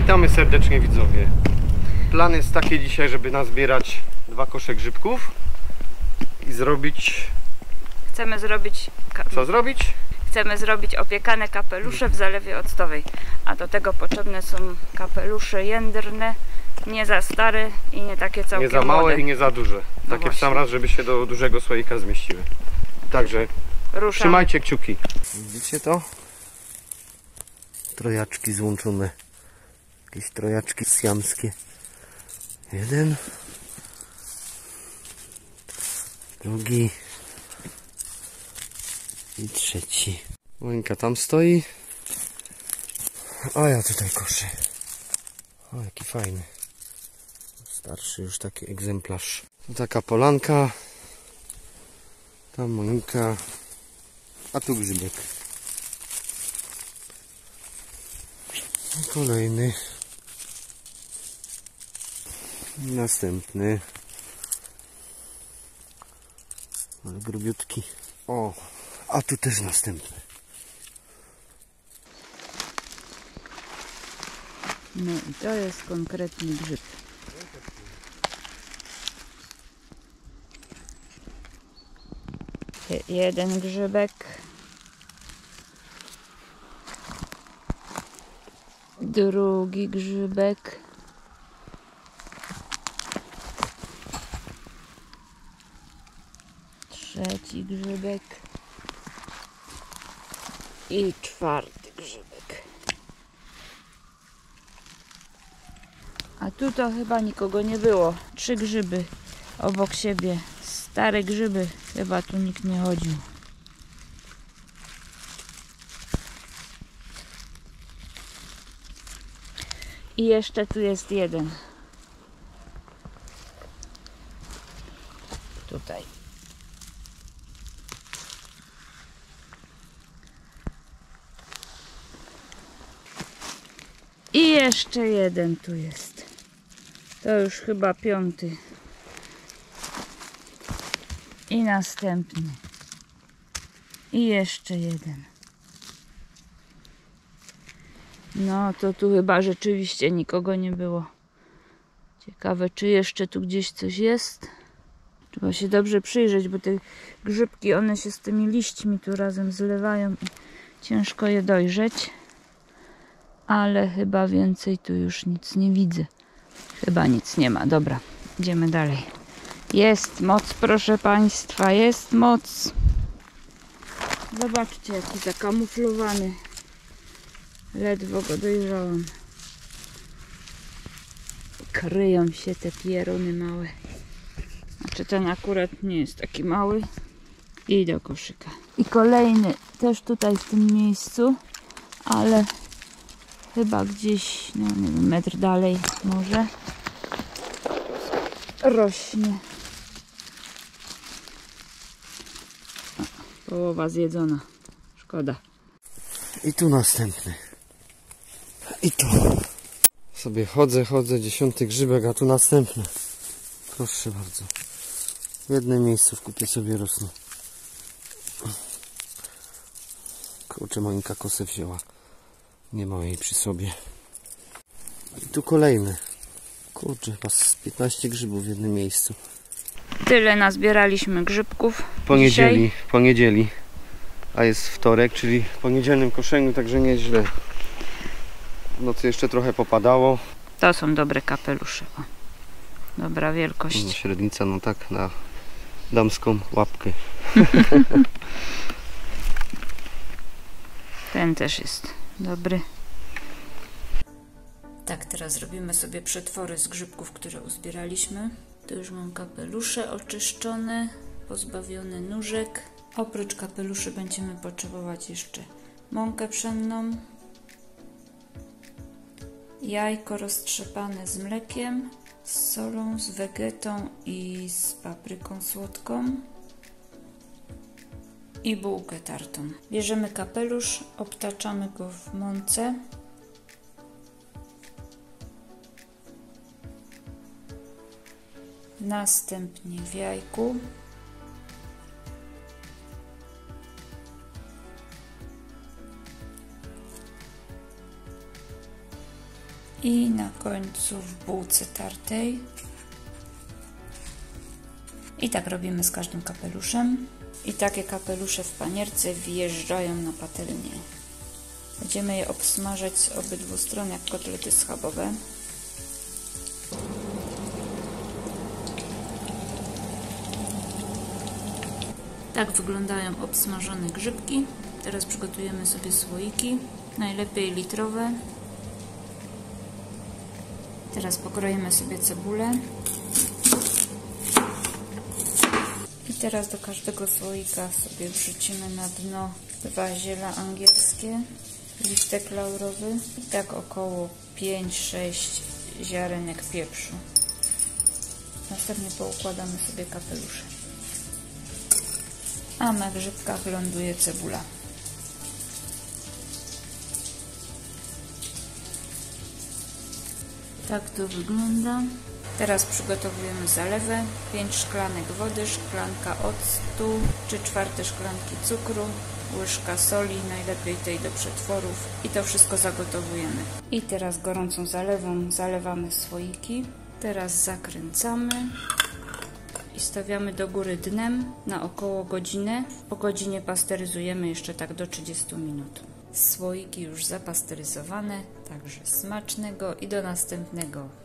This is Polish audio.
Witamy serdecznie widzowie. Plan jest taki dzisiaj, żeby nazbierać 2 kosze grzybków i zrobić... Chcemy zrobić... Co zrobić? Chcemy zrobić opiekane kapelusze w zalewie octowej. A do tego potrzebne są kapelusze jędrne, nie za stare i nie takie całkiem nie za małe młode. I nie za duże. No Takie w sam raz, żeby się do dużego słoika zmieściły. Także ruszamy. Trzymajcie kciuki. Widzicie to? Trojaczki złączone. Jakieś trojaczki siamskie. Jeden. Drugi. I trzeci. Monika tam stoi. A ja tutaj koszę. O, jaki fajny. Starszy już taki egzemplarz. Tu taka polanka. Tam Monika. A tu grzybek. I kolejny. I następny. Ale grubiutki. O, a tu też następny. No i to jest konkretny grzyb. Jeden grzybek. Drugi grzybek. Trzeci grzybek. I czwarty grzybek. A tu to chyba nikogo nie było. 3 grzyby obok siebie. Stare grzyby. Chyba tu nikt nie chodził. I jeszcze tu jest jeden. Tutaj. I jeszcze jeden tu jest. To już chyba 5. I następny. I jeszcze jeden. No to tu chyba rzeczywiście nikogo nie było. Ciekawe, czy jeszcze tu gdzieś coś jest. Trzeba się dobrze przyjrzeć, bo te grzybki, one się z tymi liśćmi tu razem zlewają i ciężko je dojrzeć. Ale chyba więcej tu już nic nie widzę. Chyba nic nie ma. Dobra, idziemy dalej. Jest moc, proszę Państwa, jest moc. Zobaczcie, jaki zakamuflowany. Ledwo go dojrzałam. Kryją się te pieruny małe. Znaczy ten akurat nie jest taki mały. I do koszyka. I kolejny też tutaj w tym miejscu, ale chyba gdzieś, no nie wiem, metr dalej może rośnie. O, połowa zjedzona. Szkoda. I tu następny. I tu. Sobie chodzę, 10. grzybek, a tu następny. Proszę bardzo. W jednym miejscu w kupie sobie rosną. Kurczę, Monika kosę wzięła. Nie ma jej przy sobie. I tu kolejny. Kurczę, chyba z 15 grzybów w jednym miejscu. Tyle nazbieraliśmy grzybków. W poniedzieli. A jest wtorek, czyli w poniedzielnym koszeniu, także nieźle. W nocy jeszcze trochę popadało. To są dobre kapelusze. O, dobra wielkość. Średnica, no tak, na damską łapkę. Ten też jest dobry. Tak, teraz robimy sobie przetwory z grzybków, które uzbieraliśmy. Tu już mam kapelusze oczyszczone, pozbawione nóżek. Oprócz kapeluszy będziemy potrzebować jeszcze mąkę pszenną, jajko roztrzepane z mlekiem, z solą, z wegetą i z papryką słodką i bułkę tartą. Bierzemy kapelusz, obtaczamy go w mące. Następnie w jajku. I na końcu w bułce tartej. I tak robimy z każdym kapeluszem. I takie kapelusze w panierce wjeżdżają na patelnię. Będziemy je obsmażać z obydwu stron jak kotlety schabowe. Tak wyglądają obsmażone grzybki. Teraz przygotujemy sobie słoiki, najlepiej litrowe. Teraz pokroimy sobie cebulę. I teraz do każdego słoika sobie wrzucimy na dno 2 ziela angielskie, listek laurowy i tak około 5-6 ziarenek pieprzu. Następnie poukładamy sobie kapelusze. A na grzybkach ląduje cebula. Tak to wygląda. Teraz przygotowujemy zalewę. 5 szklanek wody, szklanka octu, 3/4 szklanki cukru, łyżka soli, najlepiej tej do przetworów i to wszystko zagotowujemy. I teraz gorącą zalewą zalewamy słoiki. Teraz zakręcamy i stawiamy do góry dnem na około godzinę. Po godzinie pasteryzujemy jeszcze tak do 30 minut. Słoiki już zapasteryzowane, także smacznego i do następnego.